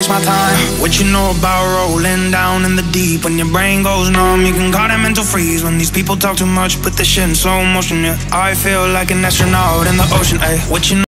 takes my time. What you know about rolling down in the deep? When your brain goes numb, you can call it mental freeze. When these people talk too much, put the shit in slow motion, yeah. I feel like an astronaut in the ocean, ayy. What you know